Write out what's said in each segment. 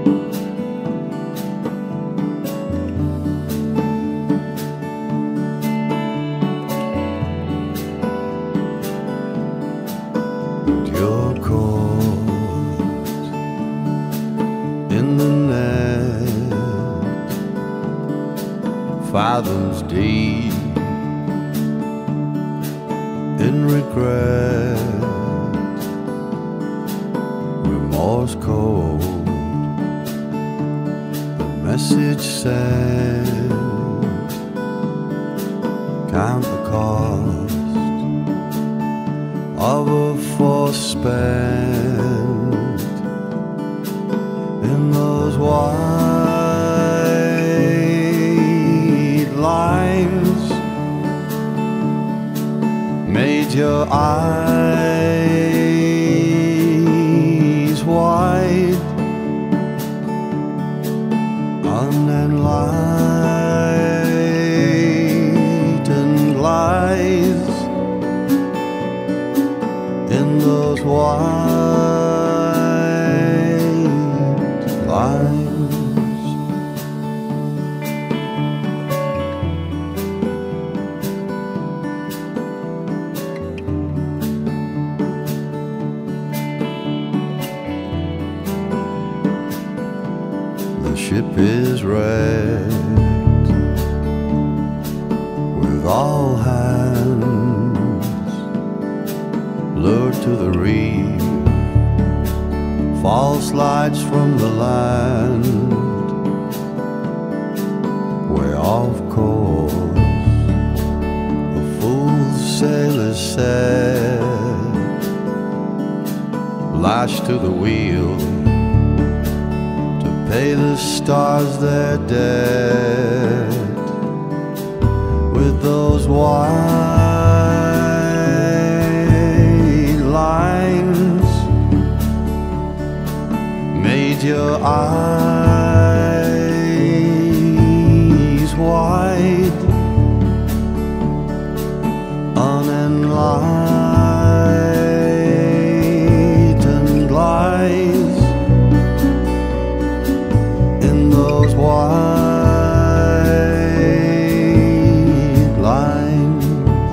You're caught in the net, fathoms deep in regret, remorse cold, the message sent, count the cost of a force spent in those white lines, made your eyes wide, unenlightened lies in those white lines. The ship is wrecked with all hands lured to the reef, false lights from the land, where of course a fool's sail is set, lashed to the wheel to pay the stars their debt, with those white lines, made your eyes wide, unenlightened lies in those white lines.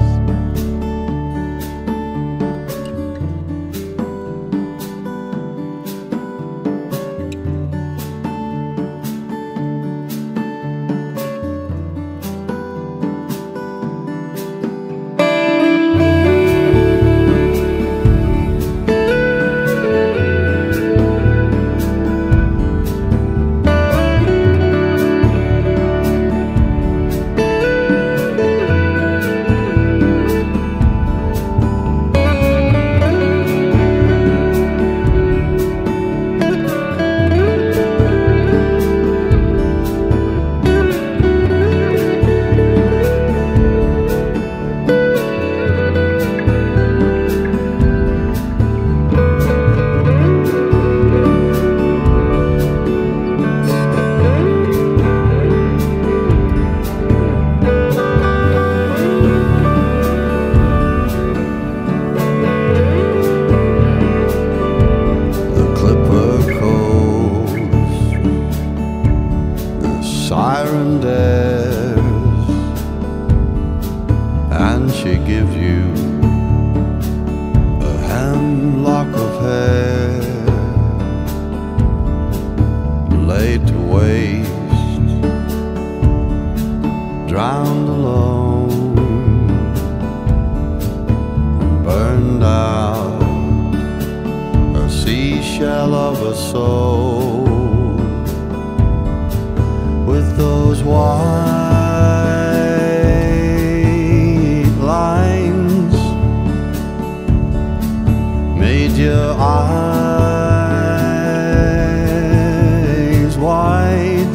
Siren dares, and she gives you a hemlock of hair laid to waste, drowned alone, burned out, a seashell of a soul, with those white lines, made your eyes wide,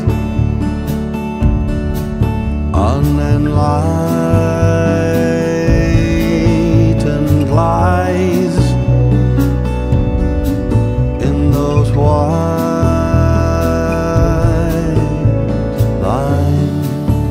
unenlightened lies in those white lines.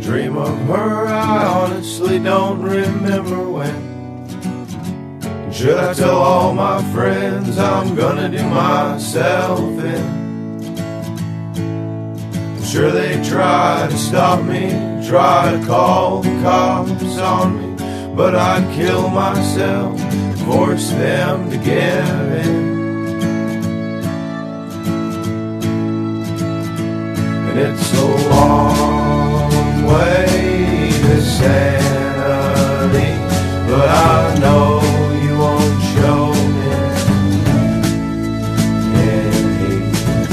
Dream of her, I honestly don't remember when. Should I tell all my friends I'm gonna do myself in? I'm sure they try to stop me, try to call the cops on me, but I'd kill myself, force them to give in. And it's a long way to sanity, but I know you won't show me anything.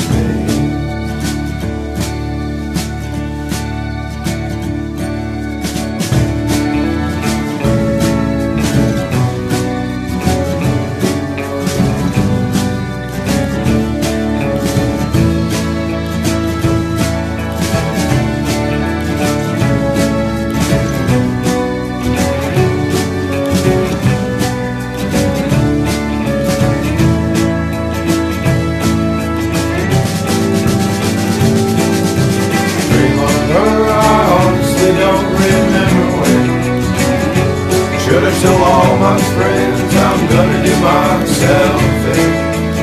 Should I tell all my friends I'm gonna do myself in?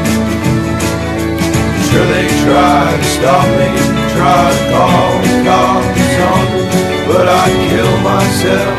Sure they try to stop me, try to call the cops on me, but I'd kill myself,